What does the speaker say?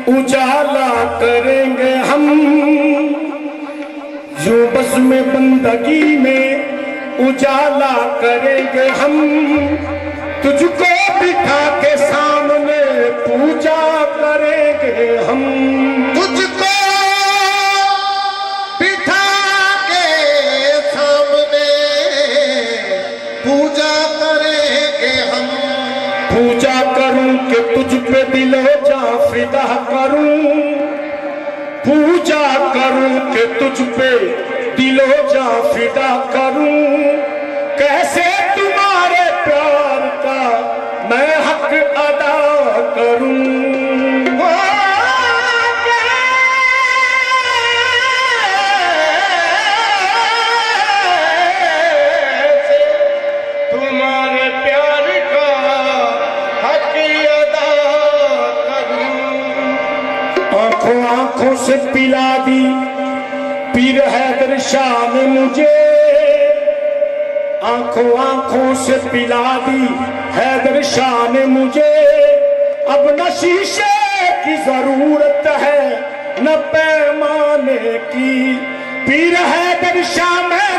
उजाला करेंगे हम, जो बस में बंदगी में उजाला करेंगे हम। तुझको बिठा के सामने पूजा करेंगे हम, तुझको बिठा के सामने पूजा करेंगे हम। पूजा करूं कि तुझ पे दिलो जा फिदा करूं, पूजा करूं कि तुझ पे दिलो जा फिदा करूं। कैसे तुम्हारे प्यार का मैं हक अदा करूं। तुम्हारे प्यार का हक अदा करूं। आंखों आंखों से पिला दी पीर हैदर शाह ने मुझे, आंखों आंखों से पिला दी हैदर शाह ने मुझे। अब न शीशे की जरूरत है न पैमाने की, पीर हैदर शाह में